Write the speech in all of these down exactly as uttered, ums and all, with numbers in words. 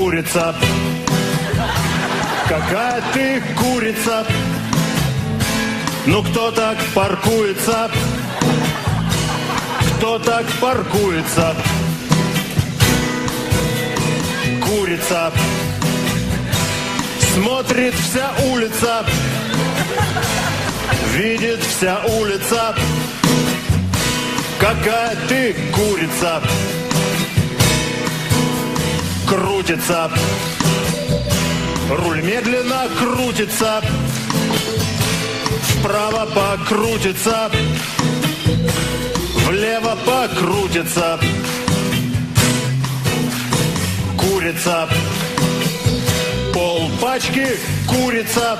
курица. Какая ты курица? Ну кто так паркуется? Кто так паркуется? Курица. Смотрит вся улица, видит вся улица. Какая ты курица? Крутится. Руль медленно крутится, вправо покрутится, влево покрутится. Курица. Пол пачки курица,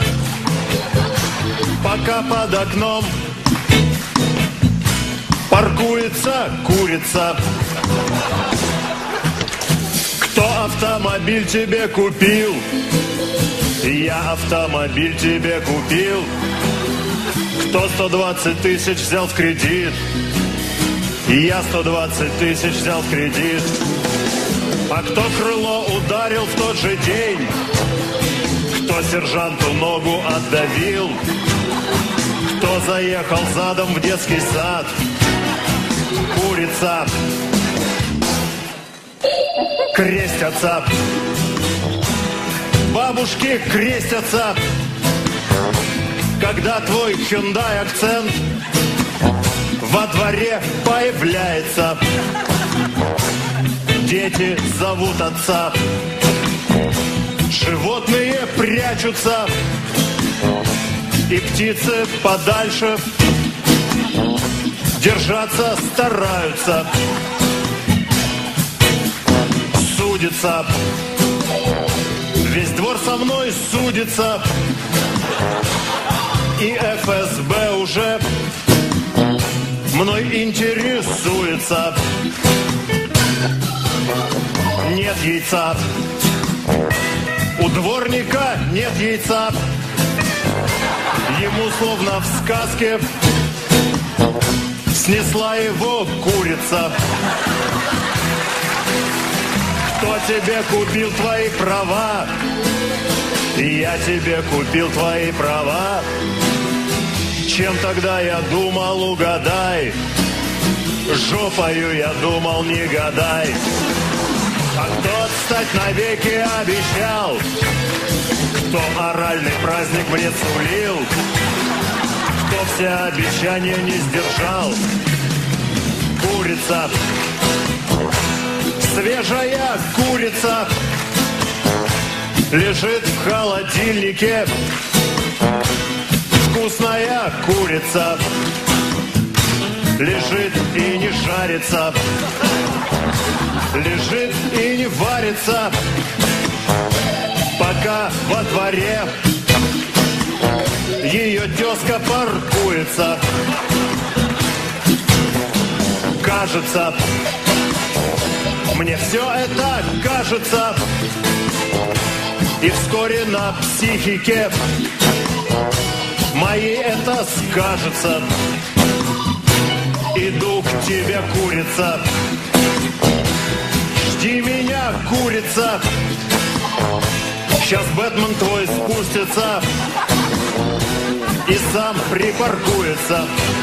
пока под окном паркуется курица. Кто автомобиль тебе купил? Я автомобиль тебе купил. Кто сто двадцать тысяч взял в кредит? Я сто двадцать тысяч взял в кредит. А кто крыло ударил в тот же день? Кто сержанту ногу отдавил? Кто заехал задом в детский сад? Курица. Крестятся. Бабушки крестятся, когда твой Hyundai акцент во дворе появляется. Дети зовут отца, животные прячутся, и птицы подальше держаться стараются. Судится. Весь двор со мной судится, и эф эс бэ уже мной интересуется. Нет яйца. У дворника нет яйца. Ему словно в сказке снесла его курица. Кто тебе купил твои права? Я тебе купил твои права. Чем тогда я думал, угадай? Жопою я думал, не гадай. А кто отстать навеки обещал? Кто оральный праздник мне сулил? Кто все обещания не сдержал? Курица. Свежая курица лежит в холодильнике. Вкусная курица лежит и не жарится, лежит и не варится, пока во дворе ее тезка паркуется. Кажется, мне все это кажется, и вскоре на психике моей это скажется. Иду к тебе, курица, жди меня, курица. Сейчас Бэтмен твой спустится и сам припаркуется.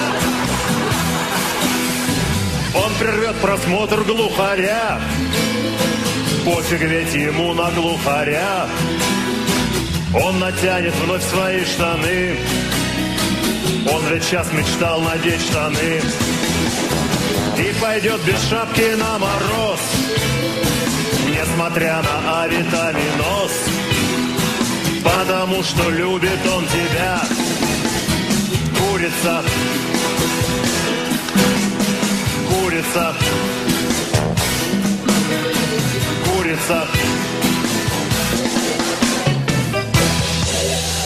Он прервет просмотр глухаря, пофиг ведь ему на глухаря. Он натянет вновь свои штаны, он ведь сейчас мечтал надеть штаны, и пойдет без шапки на мороз, несмотря на авитаминоз, потому что любит он тебя, курица. Курица. Курица.